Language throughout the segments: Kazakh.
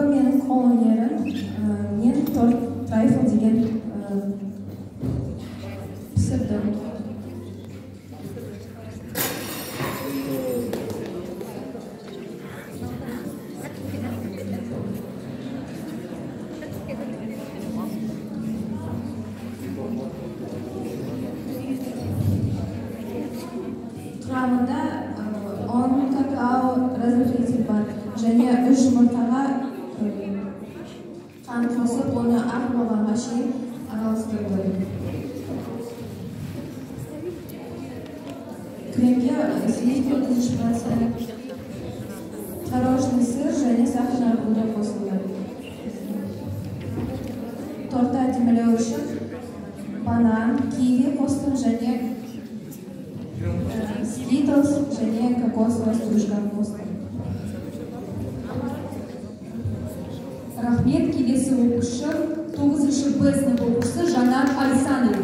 mening qolgan yerim. Men trifle degan pishirdim. Qamida 10 kakao razriflektiv bor. Және 3 yumurtaga qand qosib, uni arpa va mashin aralashtirdim. Kremga sливки shprasi, tvorожный sir және saxar bug'doy qo'shildi. Torta dimlash uchun banan, kivi qo'shdim және Skittles және kokosовый стружка qo'shdim. Rahmet kelesi o'quvchi 9-B sinf o'quvchisi Janat Alisanova.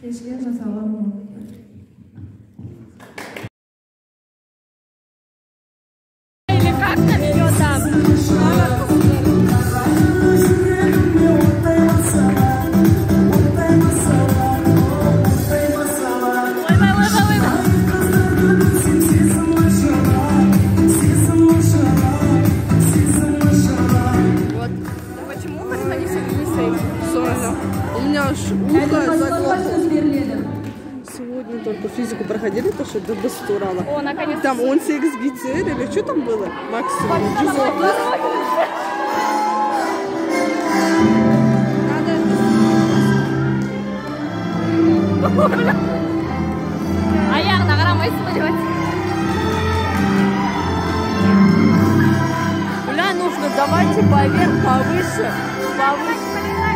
Кешке жасалған мамандық. Сегодня только физику проходили, то что до Бастурала. Там 18 бицер или что там было? Максимум. Аяғына қарамайсың ба деп Бля, нужно давайте поверх, повыше, повыше.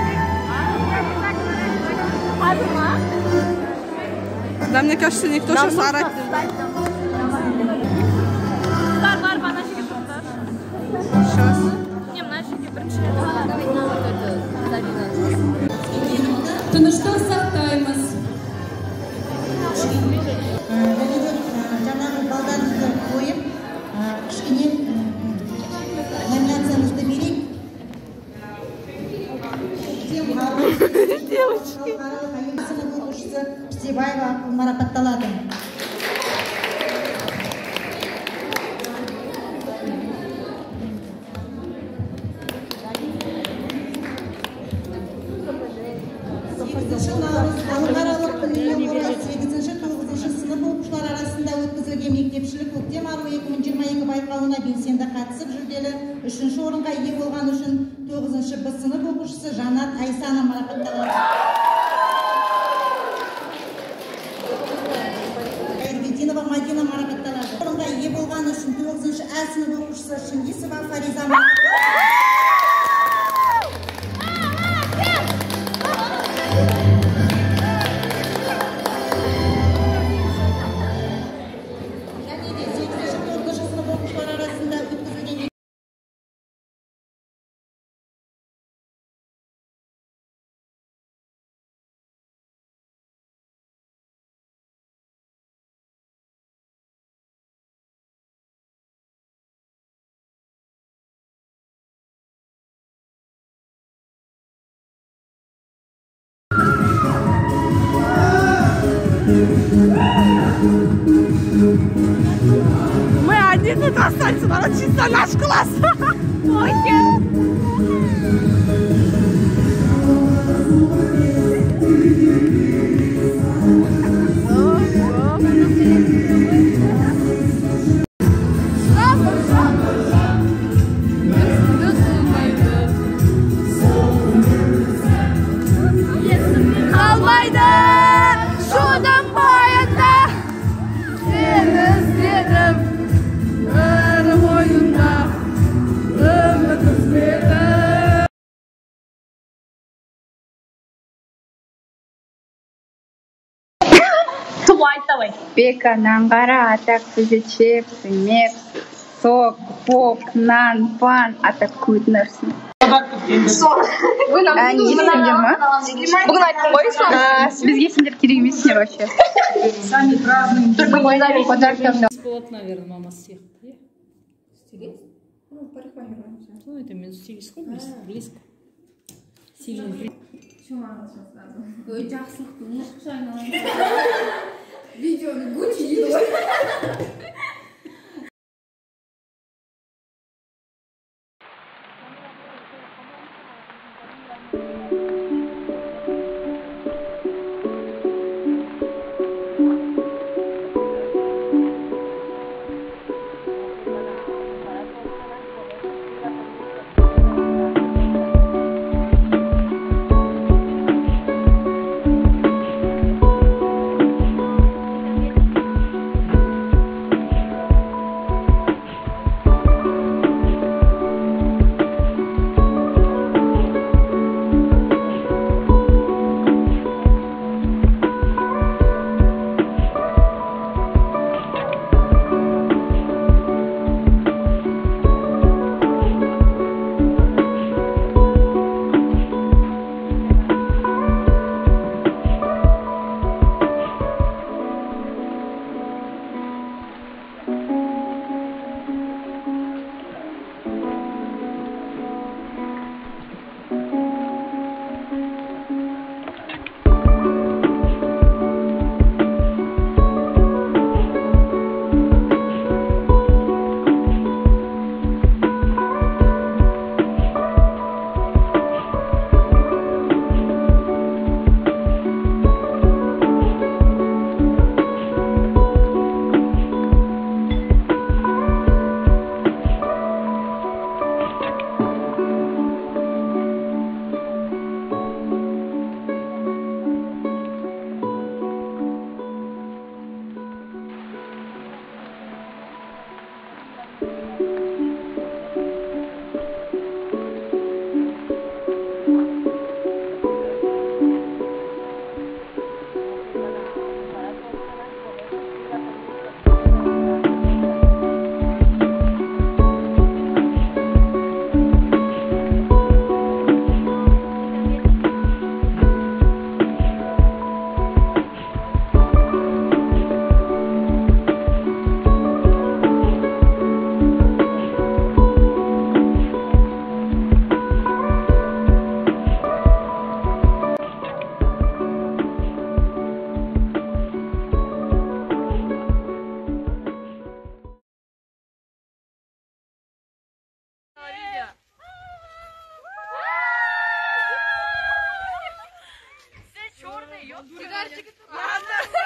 Да, мне кажется, никто сейчас орать не будет. Сейчас. Тыныштық сақтаймыз. Жаңағы балдарымызды қойып, кішкене номинациямызды берейік. Девочки. Сынып оқушысы Пістебаева марапатталады. Халықаралық ұйым орай 8-9 сынып оқушылар арасында өткізілген мектепшілік көктем ару 2022 байқауына белсенді қатысып жүлделі 3-ші орынға ие болған үшін 9-шы Б сынып оқушысы Жанат Айсана марапатталады. Айрбетинова Мадина марапатталады. Орынға ие болған үшін 9-шы А сынып оқушысы Шыңғисова Фариза Мы одни тут останемся, надо чисто наш класс. Пека, Нангара, атак, чипсы, мепсы, сок, поп, нан, пан, атакуют нерсы. Вы нам не есіңдер ма? Бүгін айттың ғой соны? Бізге сендер керек емессіңдер вообще. Сами празднуем. Только не зависит. Бесплатно, наверное, мама стилист? Стилист? Ну, парикмахер. Ну, это между стилистом близко. Сильный. Что мама сейчас сразу? Ой, жақсылықты мұшықша айналайын. Видеоны Гуччи дейді. Пидарчик. Ладно.